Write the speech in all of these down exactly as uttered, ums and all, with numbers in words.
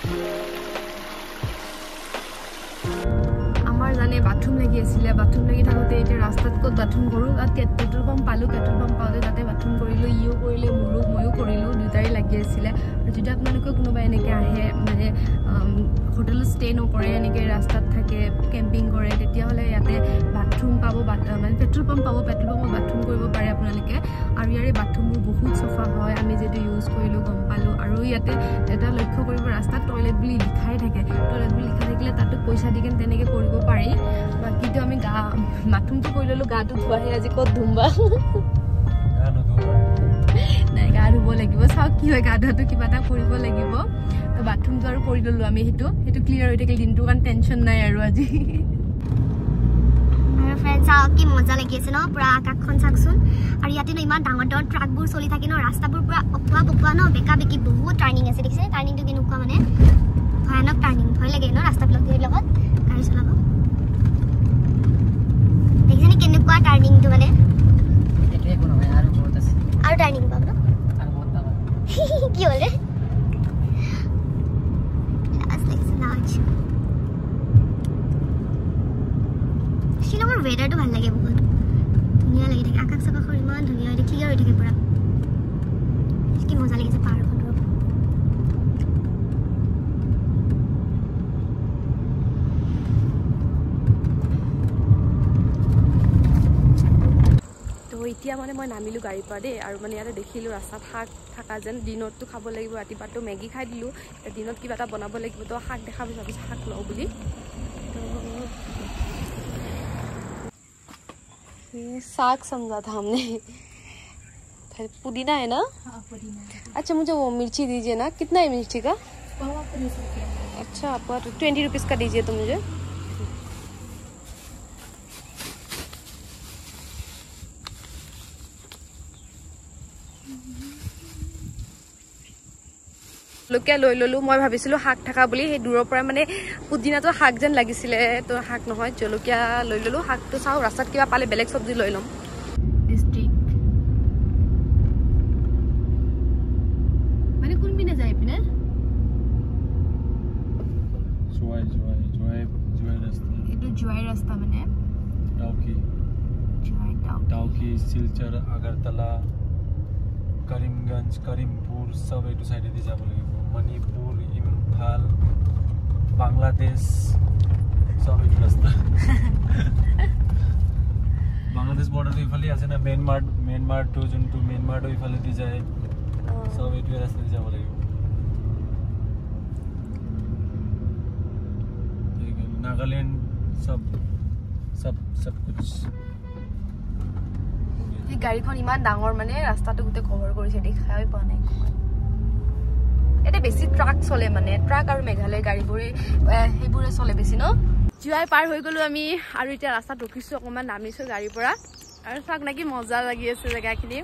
আমাৰ জানে বাথৰুম লাগি আছিলে বাথৰুম লাগি থাকোতে এতিয়া ৰাস্তাত ক'ত বাথৰুম কৰোঁ তাত পেট্ৰল পাম্প পালোঁ পেট্ৰল পাম্প পাওঁতে তাতে বাথৰুম কৰিলোঁ ইও কৰিলে মোৰো ময়ো কৰিলোঁ দুটাই লাগি আছিলে আৰু যদি আপোনালোকে কোনোবা এনেকৈ আহে মানে হোটেলত ষ্টে নকৰে এনেকৈ ৰাস্তাত থাকে কেম্পিং কৰে তেতিয়াহ'লে ইয়াতে বাথৰুম পাব মানে পেট্ৰল পাম্প পাব পেট্ৰল পাম্পত বাথৰুম কৰিব পাৰে আপোনালোকে আৰু ইয়াৰে বাথৰুমবোৰ বহুত চাফা হয় আমি যিটো ইউজ কৰিলোঁ গম পালোঁ আৰু ইয়াতে এটা লক্ষ্য কৰিব ৰাস্তাত টয়লেট বুলি লিখাই থাকে টয়লেট বুলি লিখা থাকিলে তাতো পইচা দি কেনে তেনেকৈ কৰিব পাৰি বাকীটো আমি গা বাথৰুমটো কৰি ল'লোঁ গাটো ধোৱাহে আজি ক'ত ধুম বা নাই গা ধুব লাগিব চাওক কি হয় গা ধোৱাটো কিবা এটা কৰিব লাগিব তো বাথৰুমটো আৰু কৰি ল'লোঁ আমি সেইটো সেইটো ক্লিয়াৰ হৈ থাকিল দিনটোৰ কাৰণে টেনশ্যন নাই আৰু আজি ফ্ৰেন্ড চাওক কি মজা লাগি আছে ন পুৰা আকাশখন চাওকচোন আৰু ইয়াতে ন ইমান ডাঙৰ ডাঙৰ ট্ৰাকবোৰ চলি থাকে ন ৰাস্তাবোৰ পুৰা অকোৱা বকোৱা ন বেকা বেকি বহুত টাৰ্ণিং আছে দেখিছে টাৰ্ণিংটো কেনেকুৱা মানে ভয়ানক টাৰ্ণিং ভয় লাগে ন ৰাস্তাবিলাক ধৰি লগত গাড়ী চলাব দেখিছেনে কেনেকুৱা টাৰ্ণিংটো মানে এইটো একো নহয় আৰু বহুত আছে আৰু টাৰ্ণিং পাব ন আৰু বহুত পাব কি হ'লে লাজ লাগিছে লাজ শ্বিলঙৰ ৱেডাৰটো ভাল লাগে বহুত ধুনীয়া লাগি থাকে আকাশ চাকাশৰ ইমান ধুনীয়া হৈ থাকে ক্লিয়াৰ হৈ থাকে পুৰা কি মজা লাগিছে পাহাৰখনৰ তো এতিয়া মানে মই নামিলোঁ গাড়ীৰ পৰা দেই আৰু মানে ইয়াতে দেখিলোঁ ৰাস্তাত শাক থকা যেন দিনততো খাব লাগিব ৰাতিপুৱাতো মেগী খাই দিলোঁ দিনত কিবা এটা বনাব লাগিব তো শাক দেখা পাইছোঁ ভাবিছোঁ শাক লওঁ বুলি साग समझा था हमने पुदीना है ना हाँ पुदीना अच्छा मुझे वो मिर्ची दीजिए ना कितना है मिर्ची का अच्छा आपका ट्वेंटी रुपीज़ का दीजिए तो मुझे লোকে লৈ ললো মই ভাবিছিলোঁ শাক থকা বুলি সেই দূৰৰ পৰা মানে পুদিনাটো শাক যেন লাগিছিলে তো শাক নহয় জলকীয়া লৈ ললো শাকটো চাওঁ ৰাস্তাত কিবা পালে বেলেগ চব্জি লৈ ল'ম ডিষ্ট্ৰিক্ট মানে কোনপিনে যায় পিনে জুৱাই জুৱাই জুৱাই জুৱাই ৰাস্তা এইটো জুৱাই ৰাস্তা মানে ডাউকি জুৱাই ডাউকি শিলচৰ আগৰতলা करीमगंज करीमपुर सब एटू साइड दि যাব লাগিব मणिपुर इम्फाल बांग्लादेश सब एटू रास्ता बांग्लादेश बॉर्डर तो इफाले আছে না म्यांमार म्यांमार टू जंतु म्यांमार तो इफाले दि যায় सब एटू रास्ता दि যাব লাগিব ठीक है नागालैंड सब सब सब कुछ এই গাড়ীখন ইমান ডাঙৰ মানে ৰাস্তাটো গোটে কভাৰ কৰিছে দেখাই পোৱা নাই এটা বেছি ট্ৰাক চলে মানে ট্ৰাক আৰু মেঘালয় গাড়ীবোৰে সেইবোৰে চলে বেছি ন জুৱাই পাৰ হৈ গলো আমি আৰু এতিয়া ৰাস্তাত ৰখিছো অকমান নামিছো গাড়ীৰ পৰা আৰু চাক নাকি মজা লাগি আছে জেগাখিনি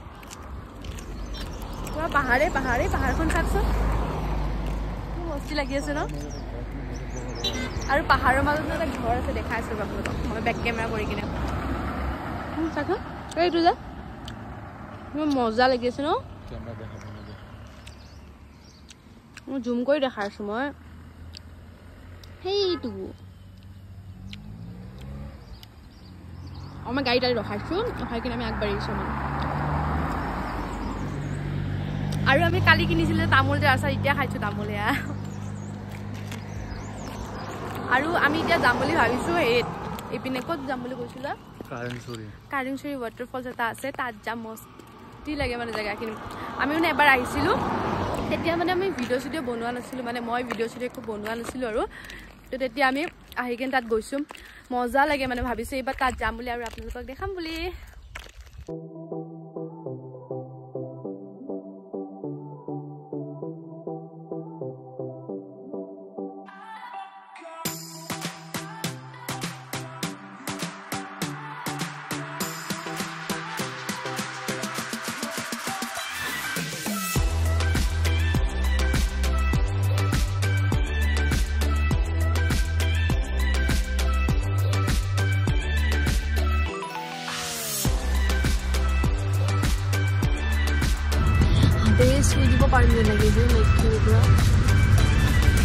পুৰা পাহাৰে পাহাৰে পাহাৰখন চাকচোন কি মস্তি লাগি আছে ন আৰু পাহাৰৰ মাজত এটা ঘৰ আছে দেখাইছো আপোনালোকক মই বেক কেমেৰা কৰি কিনে চাক এইটো যা মজা লাগি আছে ন মই জুম কৰি দেখাইছো মই সেইটো আমাৰ গাড়ীত ৰখাইছো ৰখাই কিনে আমি আগবাঢ়িছো মানে আৰু আমি কালি কিনিছিলে তামোল যে আচাৰ এতিয়া খাইছো তামোল এয়া আৰু আমি এতিয়া যাম বুলি ভাবিছো এইপিনে ক'ত যাম বুলি কৈছিলা কাৰেংচুৰি কাৰেংচুৰি ৱাটাৰফলছ এটা আছে তাত যাম মস্তি লাগে মানে জেগাখিনি আমি মানে এবাৰ আহিছিলোঁ তেতিয়া মানে আমি ভিডিঅ' চিডিঅ' বনোৱা নাছিলোঁ মানে মই ভিডিঅ' চিডিঅ' একো বনোৱা নাছিলোঁ আৰু তো তেতিয়া আমি আহি কিনে তাত গৈছোঁ মজা লাগে মানে ভাবিছোঁ এইবাৰ তাত যাম বুলি আৰু আপোনালোকক দেখাম বুলি শুই দিব পাৰিম যেন লাগে যে লাইটখিনিৰ পৰা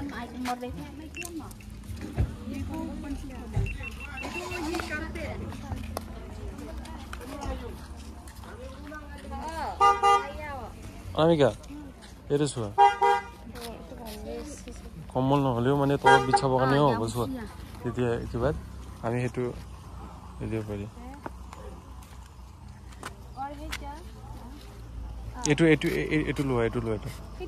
অনামিকা এইটো চোৱা কম্বল নহ'লেও মানে তলত বিছাবৰ কাৰণেও হ'ব চোৱা তেতিয়া কিবা আমি সেইটো দিব পাৰি এইটো এইটো এইটো লোৱা এইটো লোৱা এইটো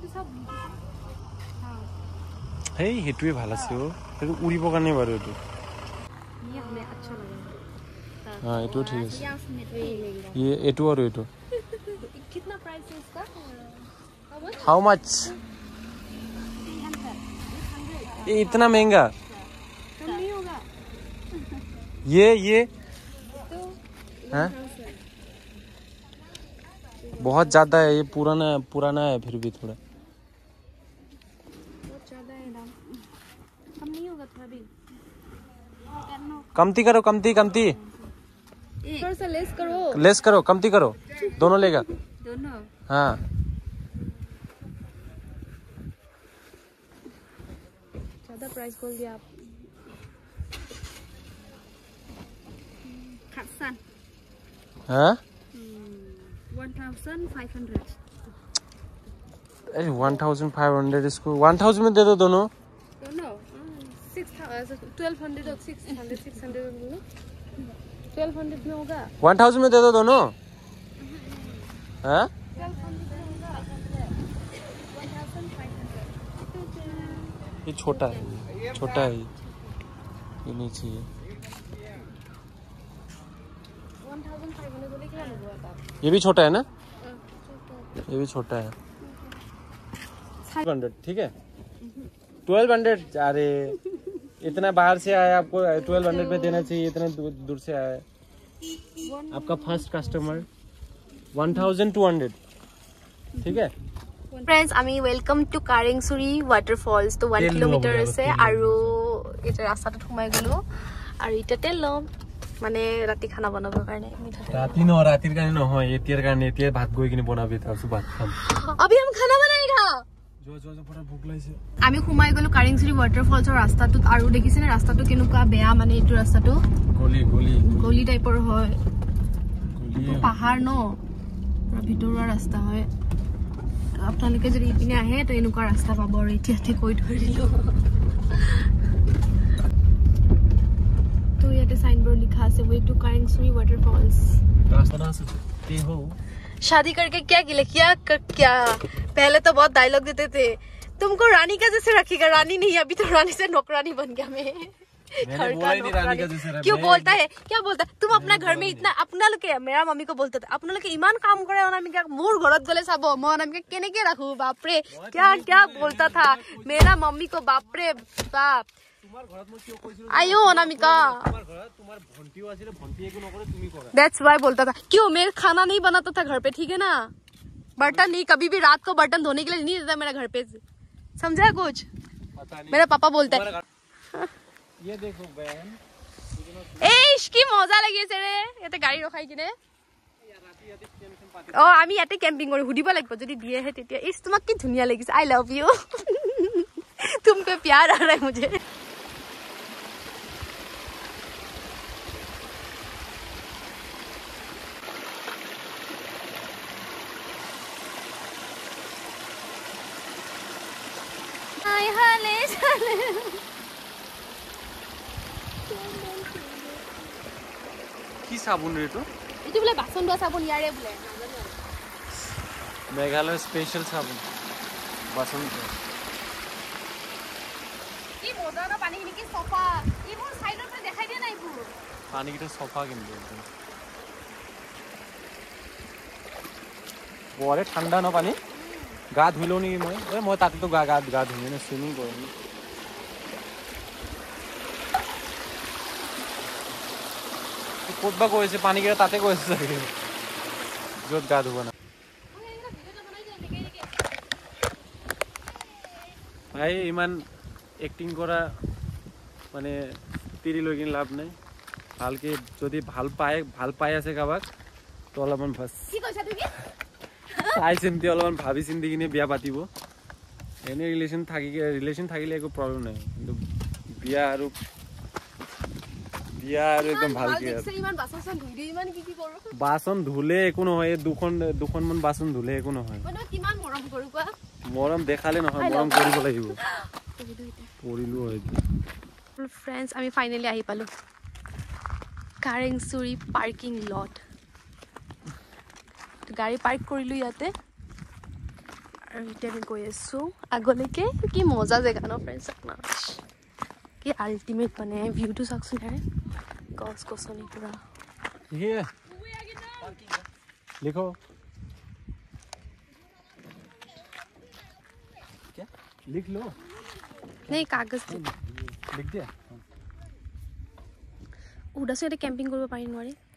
সেই সেইটোৱে ভাল আছে অ সেইটো উৰিবৰ কাৰণে বাৰু এইটো हाँ ये तो ठीक है ये ये तो और ये तो कितना प्राइस है इसका हाउ मच ये इतना महंगा कम नहीं होगा ये ये तो हाँ बहुत ज्यादा है ये पुराना पुराना है फिर भी थोड़ा बहुत ज्यादा है दाम कम नहीं होगा थोड़ा भी कमती करो कमती कमती थोड़ा सा लेस करो लेस करो कमती करो दोनों लेगा दोनों हाँ ज्यादा प्राइस बोल दिया आप खासान हाँ वन थाउजेंड फाइव हंड्रेड अरे वन थाउजेंड फाइव हंड्रेड इसको वन थाउजेंड में दे दो दोनों दोनों सिक्स ट्वेल्व हंड्रेड और six hundred six hundred twelve hundred में होगा वन थाउजेंड में दे दो दोनों हाँ ये छोटा है छोटा है ये नहीं चाहिए ये भी छोटा है ना ये भी छोटा है हंड्रेड ठीक है ट्वेल्व हंड्रेड अरे इतना बाहर से आया आपको ट्वेल्व हंड्रेड में देना चाहिए इतना दूर से आया आपका first customer one thousand two hundred ठीक है फ्रेंड्स आमी वेलकम टू कारेंगसुरी वाटरफॉल्स तो वन किलोमीटर আছে আৰু এটা ৰাস্তাত ঘুমাই গলো আৰু এটা তেল লম মানে ৰাতি খানা বনাবৰ কাৰণে ৰাতি ন ৰাতিৰ কাৰণে নহয় এতিয়াৰ কাৰণে এতিয়া ভাত গৈ কিনে বনাবি তাৰপিছত ভাত খাম अभी हम खाना बनाएगा जो जो जो পুৰা ভোক লাগিছে আমি ঘুমাই গলো কাৰেংচুৰি वाटरफॉल्सৰ ৰাস্তাটোত আৰু দেখিছেনে ৰাস্তাটো কেনেকুৱা বেয়া মানে এইটো ৰাস্তাটো গলি গলি গলি টাইপৰ হয় গলি পাহাৰ ন পুৰা ভিতৰুৱা ৰাস্তা হয় আপোনালোকে যদি ইপিনে আহে তো এনেকুৱা ৰাস্তা পাব আৰু এতিয়াতে কৈ ধৰিলো तो ইয়াতে সাইনবোর্ড লিখা আছে वे टू कारेंगसुरी वाटरफॉल्स रास्ता से ते हो शादी करके क्या गिले क्या कर, क्या पहले तो बहुत डायलॉग देते थे तुमको रानी का जैसे रखेगा रानी नहीं अभी तो रानी से नौकरानी बन गया मैं मैंने बोला ही नहीं रानी का जैसे रहे क्यों बोलता है क्या बोलता है तुम अपना घर में इतना अपना लोग मेरा मम्मी को बोलता था अपना लोग इमान काम करे अनामिका मोर घरत गले सब मैं अनामिका केनेके राखू बाप रे क्या क्या बोलता था मेरा मम्मी को बाप रे बाप तुम्हार घरत म क्यों কৈছিল आयो अनामिका तुम्हार घरत तुम्हार भंटियो आছিলে भंटी एको नकरे তুমি কৰা दैट्स व्हाई बोलता था क्यों मेरा खाना नहीं बनाता था घर पे ठीक है ना बर्तन नहीं कभी भी रात को बर्तन धोने के लिए नहीं देता मेरा घर पे समझा कुछ पता नहीं मेरा पापा बोलता है ये देखो बहन ए इसकी मजा লাগি আছে रे এতে গাড়ী ৰখাই কিনে ও আমি ইয়াতে ক্যাম্পিং কৰি হুডিব লাগিব যদি দিয়ে হে তেতিয়া ইস তোমাক কি ধুনিয়া লাগিছে আই লাভ ইউ तुम पे प्यार आ रहा है मुझे हाय हाले चले কি সাবুন রে তো এটি বলে বাসন ধোৱা সাবুন ইয়াৰে বলে মেঘালয় স্পেশাল সাবুন বাসন কি মজা না পানী কি সফা ইবোৰ সাইডত দেখাই দিয়া নাই পুরো পানী কিটা সফা কিন্তু একদম বড়ে ঠান্ডা না পানী গা ধুইলো নি মই এ মই তাতে তো গা গা গা ধুই না সুইমিং কৰিম কোতবা কৈছে পানী কিটা তাতে কৈছে চাগে যত গা ধুব না ভাই ইমান এক্টিং করা মানে তিৰি লৈ কিনে লাভ নাই ভালকে যদি ভাল পায় ভাল পাই আছে কাবাক তো অলপমান ভাস কি কৈছা তুমি চাই চিন্তি অলপমান ভাবি চিন্তি কিনে বিয়া পাতিব এনে ৰিলেশ্যন থাকি ৰিলেশ্যন থাকিলে একো প্ৰব্লেম নাই কিন্তু বিয়া আৰু বিয়া আৰু একদম ভালকে ইমান বাচন চান ধুই দি ইমান কি কি কৰো বাচন ধুলে একো নহয় দুখন দুখন মান বাচন ধুলে একো নহয় মানে কিমান মৰম কৰো কোৱা মৰম দেখালে নহয় মৰম কৰিব লাগিব কৰিলো হয় ফ্ৰেণ্ডছ আমি ফাইনেলি আহি পালো কাৰেংচুৰি পাৰ্কিং লট গাড়ী পাৰ্ক কৰিলো ইয়াতে আৰু এতিয়া আমি গৈ আছো আগলৈকে কি মজা জেগা ন ফ্ৰেণ্ডছ আপোনাৰ কি আল্টিমেট মানে ভিউটো চাওকচোন ইয়াৰে গছ গছনি পুৰা ये लिखो क्या लिख लो नहीं कागज लिख दिया उदासो याते कैंपिंग কৰিব পাৰি নোৱাৰি